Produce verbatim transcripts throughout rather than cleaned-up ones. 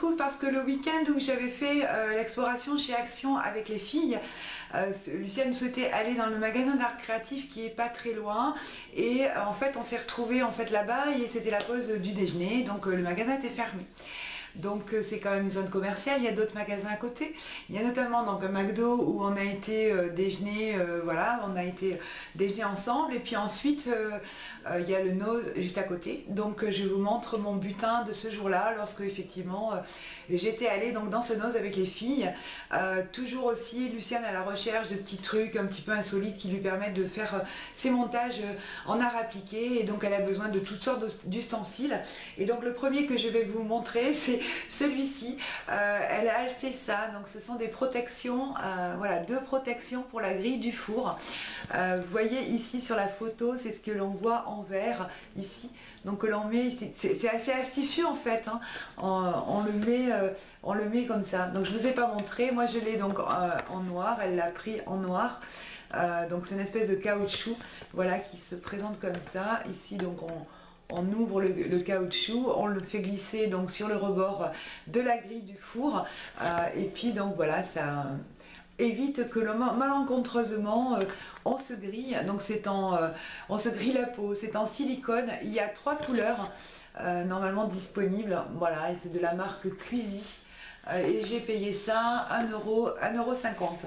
retrouve parce que le week-end où j'avais fait euh, l'exploration chez Action avec les filles, euh, Lucienne souhaitait aller dans le magasin d'art créatif qui est pas très loin et euh, en fait on s'est retrouvés en fait là-bas et c'était la pause du déjeuner, donc euh, le magasin était fermé. Donc euh, c'est quand même une zone commerciale, il y a d'autres magasins à côté. Il y a notamment donc un McDo où on a été euh, déjeuner, euh, voilà, on a été déjeuner ensemble. Et puis ensuite euh, euh, il y a le Nose juste à côté. Donc euh, je vous montre mon butin de ce jour-là, lorsque effectivement euh, j'étais allée donc dans ce Nose avec les filles. Euh, toujours aussi Lucienne à la recherche de petits trucs un petit peu insolites qui lui permettent de faire euh, ses montages euh, en art appliqué. Et donc elle a besoin de toutes sortes d'ustensiles. Et donc le premier que je vais vous montrer, c'est celui-ci. Euh, elle a acheté ça, donc ce sont des protections, euh, voilà, deux protections pour la grille du four. Euh, vous voyez ici sur la photo, c'est ce que l'on voit en vert ici. Donc l'on met, c'est assez astucieux en fait, hein. on, on, le met, euh, on le met comme ça. Donc je vous ai pas montré, moi je l'ai donc euh, en noir, elle l'a pris en noir. Euh, donc c'est une espèce de caoutchouc, voilà, qui se présente comme ça. Ici donc on On ouvre le, le caoutchouc, on le fait glisser donc sur le rebord de la grille du four euh, et puis donc voilà, ça évite que le, malencontreusement euh, on se grille. Donc c'est en euh, on se grille la peau, c'est en silicone. Il y a trois couleurs euh, normalement disponibles, voilà, et c'est de la marque Cuisi euh, et j'ai payé ça un euro cinquante.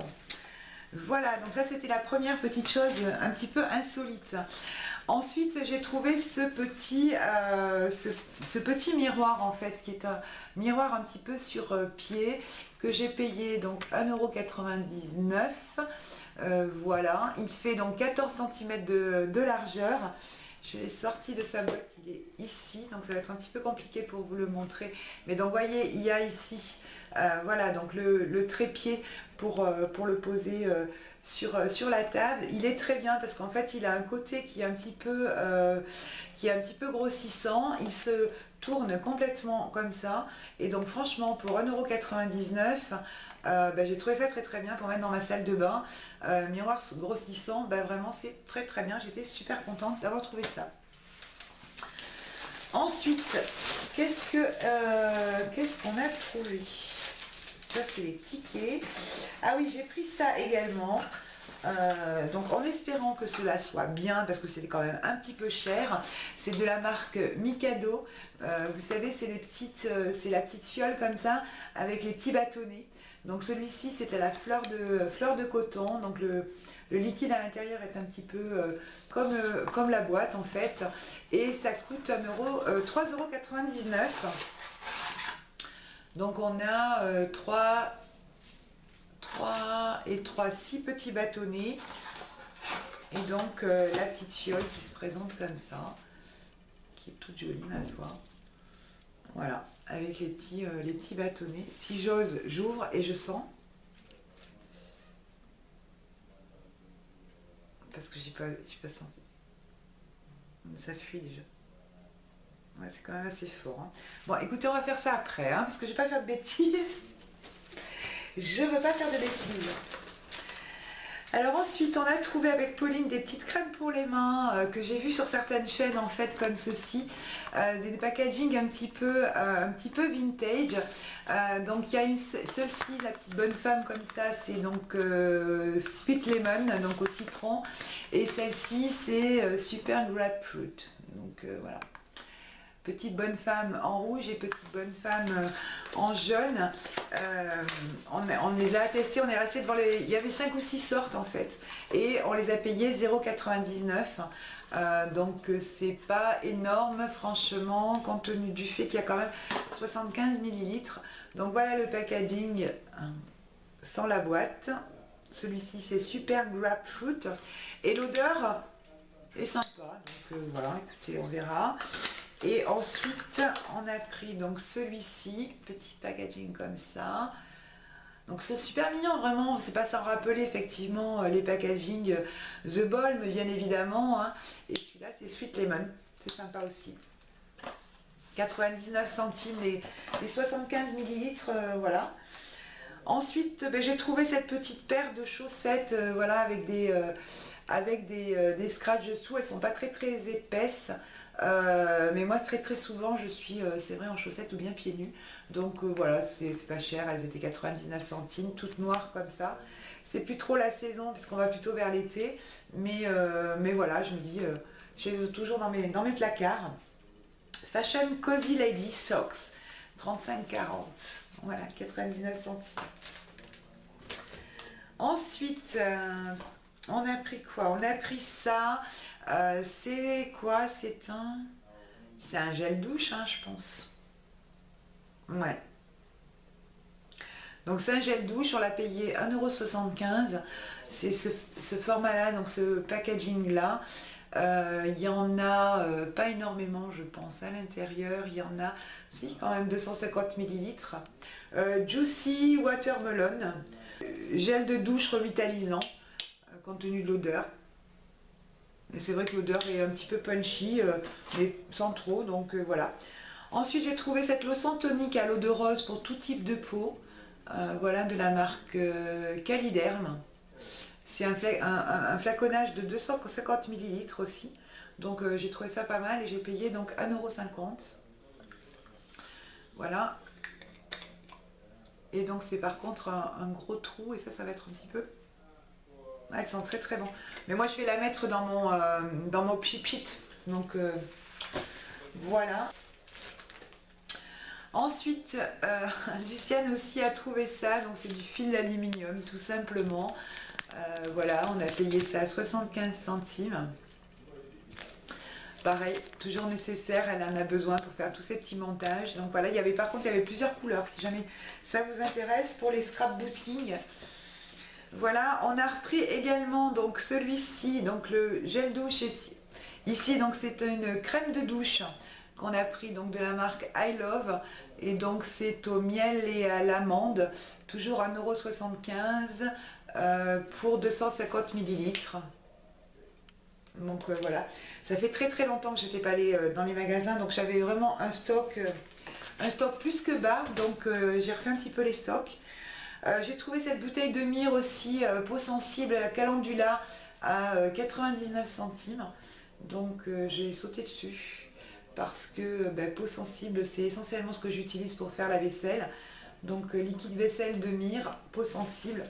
Voilà, donc ça c'était la première petite chose un petit peu insolite. Ensuite j'ai trouvé ce petit, euh, ce, ce petit miroir en fait, qui est un miroir un petit peu sur euh, pied, que j'ai payé donc un euro quatre-vingt-dix-neuf. Euh, voilà, il fait donc quatorze centimètres de, de largeur. Je l'ai sorti de sa boîte, il est ici, donc ça va être un petit peu compliqué pour vous le montrer. Mais donc voyez, il y a ici, euh, voilà, donc le, le trépied pour, euh, pour le poser euh, sur, euh, sur la table. Il est très bien parce qu'en fait, il a un côté qui est un petit peu, euh, qui est un petit peu grossissant. Il se tourne complètement comme ça. Et donc franchement, pour un euro quatre-vingt-dix-neuf, euh, bah, j'ai trouvé ça très très bien pour mettre dans ma salle de bain. Euh, miroir grossissant, bah, vraiment c'est très très bien. J'étais super contente d'avoir trouvé ça. Ensuite, qu'est-ce que euh, qu'est-ce qu'on a trouvé? Ça c'est les tickets. Ah oui, j'ai pris ça également. Euh, donc en espérant que cela soit bien, parce que c'est quand même un petit peu cher. C'est de la marque Mikado. Euh, vous savez, c'est les petites, euh, c'est la petite fiole comme ça avec les petits bâtonnets. Donc celui-ci c'était la fleur de, fleur de coton. Donc le, le liquide à l'intérieur est un petit peu euh, comme, euh, comme la boîte en fait. Et ça coûte un euro, euh, trois euros quatre-vingt-dix-neuf. Donc on a euh, trois et trois, six petits bâtonnets. Et donc euh, la petite fiole qui se présente comme ça, qui est toute jolie ma foi. Voilà, avec les petits, euh, les petits bâtonnets. Si j'ose, j'ouvre et je sens. Parce que j'ai pas, j'ai pas senti. Ça fuit déjà. Ouais, c'est quand même assez fort. Hein. Bon, écoutez, on va faire ça après, hein, parce que je vais pas faire de bêtises. Je veux pas faire de bêtises. Alors ensuite, on a trouvé avec Pauline des petites crèmes pour les mains euh, que j'ai vues sur certaines chaînes en fait comme ceci, euh, des packaging un petit peu, euh, un petit peu vintage. Euh, donc il y a une, celle-ci, la petite bonne femme comme ça, c'est donc euh, Sweet Lemon, donc au citron, et celle-ci c'est euh, Super Grapefruit. Donc euh, voilà. Petite bonne femme en rouge et petite bonne femme euh, en jaune. Euh, on, on les a testés, on est resté devant les... Il y avait cinq ou six sortes en fait. Et on les a payés zéro quatre-vingt-dix-neuf. Euh, donc c'est pas énorme franchement, compte tenu du fait qu'il y a quand même soixante-quinze millilitres. Donc voilà le packaging sans la boîte. Celui-ci c'est Super Grapefruit. Et l'odeur est sympa. Donc euh, voilà, écoutez, on verra. Et ensuite, on a pris donc celui-ci, petit packaging comme ça. Donc c'est super mignon, vraiment, c'est pas sans rappeler effectivement les packaging The Balm, bien évidemment. Hein. Et celui-là, c'est Sweet Lemon, c'est sympa aussi. quatre-vingt-dix-neuf centimes les, les soixante-quinze millilitres, euh, voilà. Ensuite, ben, j'ai trouvé cette petite paire de chaussettes, euh, voilà, avec des... Euh, avec des, euh, des scratchs dessous, elles sont pas très très épaisses, Euh, mais moi très très souvent je suis, euh, c'est vrai, en chaussettes ou bien pieds nus. Donc euh, voilà, c'est pas cher, elles étaient quatre-vingt-dix-neuf centimes, toutes noires comme ça. C'est plus trop la saison puisqu'on va plutôt vers l'été. Mais, euh, mais voilà, je me dis, euh, je les ai toujours dans mes, dans mes placards. Fashion Cozy Lady Socks, trente-cinq quarante. Voilà, quatre-vingt-dix-neuf centimes. Ensuite, euh, on a pris quoi? On a pris ça. Euh, c'est quoi? C'est un... C'est un gel douche, hein, je pense. Ouais. Donc c'est un gel douche, on l'a payé un euro soixante-quinze. C'est ce, ce format-là, donc ce packaging-là. Euh, il y en a euh, pas énormément, je pense, à l'intérieur. Il y en a, si, quand même deux cent cinquante millilitres. Euh, Juicy Watermelon. Gel de douche revitalisant, euh, compte tenu de l'odeur. Et c'est vrai que l'odeur est un petit peu punchy, euh, mais sans trop, donc euh, voilà. Ensuite, j'ai trouvé cette lotion tonique à l'eau de rose pour tout type de peau. Euh, voilà, de la marque euh, Caliderm. C'est un, un, un, un flaconnage de deux cent cinquante millilitres aussi. Donc euh, j'ai trouvé ça pas mal et j'ai payé donc un euro cinquante. Voilà. Et donc c'est par contre un, un gros trou et ça, ça va être un petit peu... Ah, elles sont très très bon. Mais moi je vais la mettre dans mon, euh, dans mon pipit. Donc euh, voilà. Ensuite, euh, Luciane aussi a trouvé ça. Donc c'est du fil d'aluminium tout simplement. Euh, voilà, on a payé ça à soixante-quinze centimes. Pareil, toujours nécessaire, elle en a besoin pour faire tous ces petits montages. Donc voilà, il y avait par contre, il y avait plusieurs couleurs, si jamais ça vous intéresse pour les scrapbooking. Voilà, on a repris également donc celui-ci, donc le gel douche ici. Ici, donc c'est une crème de douche qu'on a pris donc de la marque I Love. Et donc c'est au miel et à l'amande, toujours un euro soixante-quinze euh, pour deux cent cinquante millilitres. Donc euh, voilà, ça fait très très longtemps que je n'étais pas allée euh, dans les magasins, donc j'avais vraiment un stock, euh, un stock plus que bas, donc euh, j'ai refait un petit peu les stocks. Euh, j'ai trouvé cette bouteille de myrrhe aussi, euh, peau sensible à la calendula à euh, quatre-vingt-dix-neuf centimes, donc euh, j'ai sauté dessus parce que ben, peau sensible c'est essentiellement ce que j'utilise pour faire la vaisselle, donc euh, liquide vaisselle de myrrhe, peau sensible.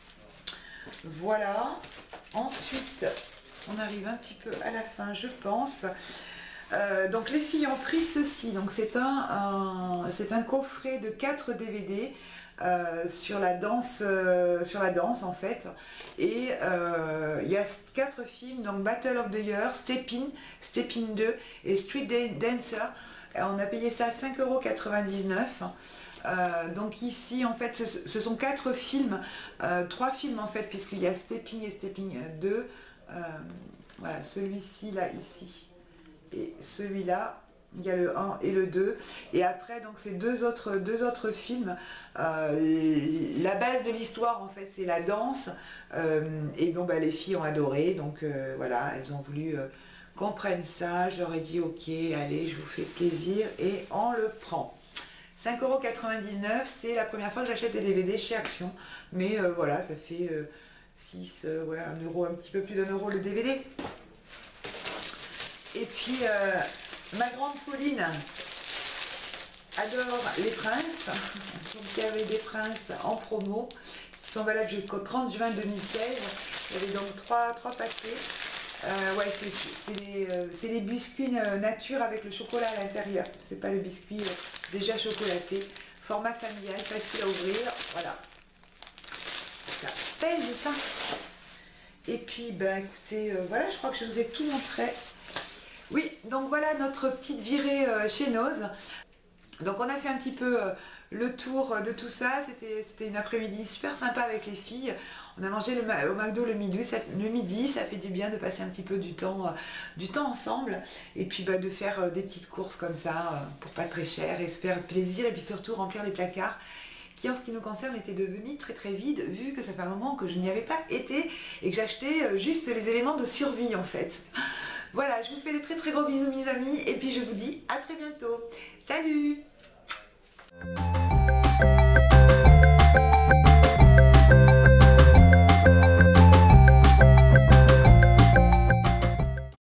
Voilà, ensuite... On arrive un petit peu à la fin, je pense. Euh, donc les filles ont pris ceci. Donc c'est un, un, c'est un coffret de quatre D V D euh, sur la danse, euh, sur la danse en fait. Et euh, il y a quatre films. Donc Battle of the Year, Step In, Step In deux et Street Dancer. Et on a payé ça à cinq euros quatre-vingt-dix-neuf. Euh, donc ici en fait ce, ce sont quatre films, euh, trois films en fait puisqu'il y a Stepping et Stepping deux. Euh, voilà, celui-ci là ici et celui-là, il y a le un et le deux, et après donc ces deux autres deux autres films, euh, la base de l'histoire en fait c'est la danse, euh, et bon bah les filles ont adoré, donc euh, voilà, elles ont voulu euh, qu'on prenne ça. Je leur ai dit ok, allez, je vous fais plaisir et on le prend. cinq euros quatre-vingt-dix-neuf, c'est la première fois que j'achète des D V D chez Action, mais euh, voilà, ça fait euh, six, euh, ouais, un euro, un petit peu plus d'un euro le D V D. Et puis, euh, ma grande Pauline adore les princes. Donc, il y avait des princes en promo qui sont valables jusqu'au trente juin deux mille seize. Il y avait donc trois, trois paquets. Euh, ouais, c'est les, euh, les biscuits nature avec le chocolat à l'intérieur. C'est pas le biscuit euh, déjà chocolaté. Format familial, facile à ouvrir. Voilà. Ça pèse ça. Et puis ben écoutez, euh, voilà, je crois que je vous ai tout montré. Oui, donc voilà notre petite virée euh, chez Noz. Donc on a fait un petit peu euh, le tour de tout ça. C'était une après-midi super sympa avec les filles. On a mangé le, au McDo le midi, ça, le midi, ça fait du bien de passer un petit peu du temps, euh, du temps ensemble. Et puis bah, de faire euh, des petites courses comme ça, euh, pour pas très cher, et se faire plaisir. Et puis surtout remplir les placards, qui en ce qui nous concerne était devenu très très vide, vu que ça fait un moment que je n'y avais pas été et que j'achetais juste les éléments de survie en fait. Voilà, je vous fais des très très gros bisous mes amis, et puis je vous dis à très bientôt. Salut!